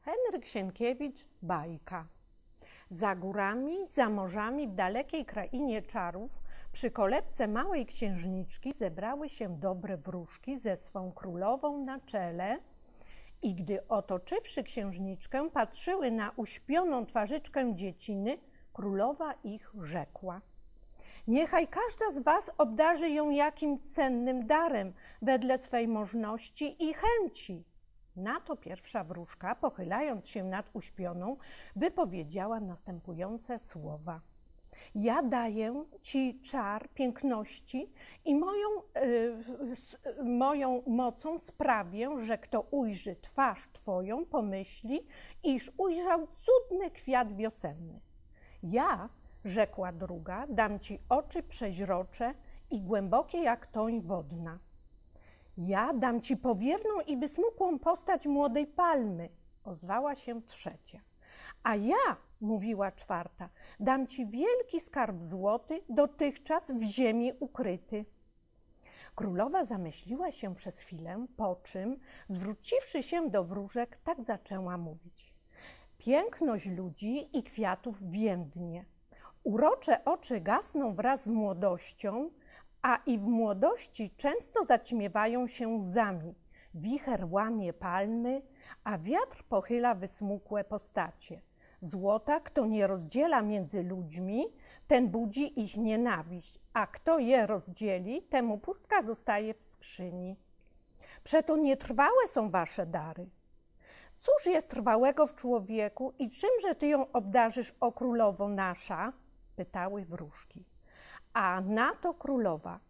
Henryk Sienkiewicz, bajka. Za górami, za morzami, w dalekiej krainie czarów, przy kolebce małej księżniczki zebrały się dobre wróżki ze swą królową na czele i gdy otoczywszy księżniczkę, patrzyły na uśpioną twarzyczkę dzieciny, królowa ich rzekła: niechaj każda z was obdarzy ją jakim cennym darem wedle swej możności i chęci. Na to pierwsza wróżka, pochylając się nad uśpioną, wypowiedziała następujące słowa: ja daję ci czar piękności i moją mocą sprawię, że kto ujrzy twarz twoją, pomyśli, iż ujrzał cudny kwiat wiosenny. Ja, rzekła druga, dam ci oczy przeźrocze i głębokie jak toń wodna. Ja dam ci powierną i wysmukłą postać młodej palmy, ozwała się trzecia. A ja, mówiła czwarta, dam ci wielki skarb złoty, dotychczas w ziemi ukryty. Królowa zamyśliła się przez chwilę, po czym, zwróciwszy się do wróżek, tak zaczęła mówić: piękność ludzi i kwiatów więdnie. Urocze oczy gasną wraz z młodością, a i w młodości często zaćmiewają się łzami. Wicher łamie palmy, a wiatr pochyla wysmukłe postacie. Złota, kto nie rozdziela między ludźmi, ten budzi ich nienawiść, a kto je rozdzieli, temu pustka zostaje w skrzyni. Przeto nietrwałe są wasze dary. Cóż jest trwałego w człowieku i czymże ty ją obdarzysz, o królowo nasza? Pytały wróżki. A na to królowa: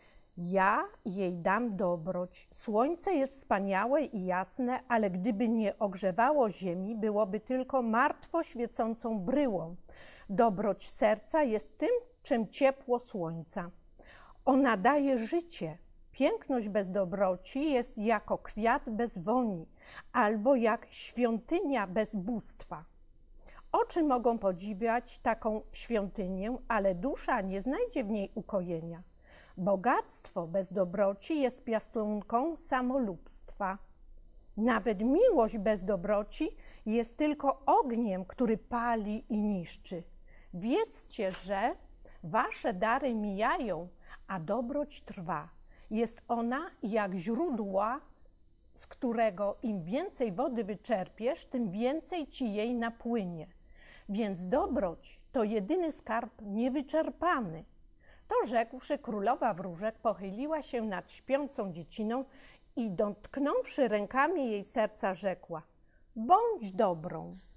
ja jej dam dobroć. Słońce jest wspaniałe i jasne, ale gdyby nie ogrzewało ziemi, byłoby tylko martwo świecącą bryłą. Dobroć serca jest tym, czym ciepło słońca. Ona daje życie. Piękność bez dobroci jest jako kwiat bez woni, albo jak świątynia bez bóstwa. Oczy mogą podziwiać taką świątynię, ale dusza nie znajdzie w niej ukojenia. Bogactwo bez dobroci jest piastunką samolubstwa. Nawet miłość bez dobroci jest tylko ogniem, który pali i niszczy. Wiedzcie, że wasze dary mijają, a dobroć trwa. Jest ona jak źródła, z którego im więcej wody wyczerpiesz, tym więcej ci jej napłynie. Więc dobroć to jedyny skarb niewyczerpany. To rzekłszy, królowa wróżek pochyliła się nad śpiącą dzieciną i dotknąwszy rękami jej serca, rzekła: bądź dobrą.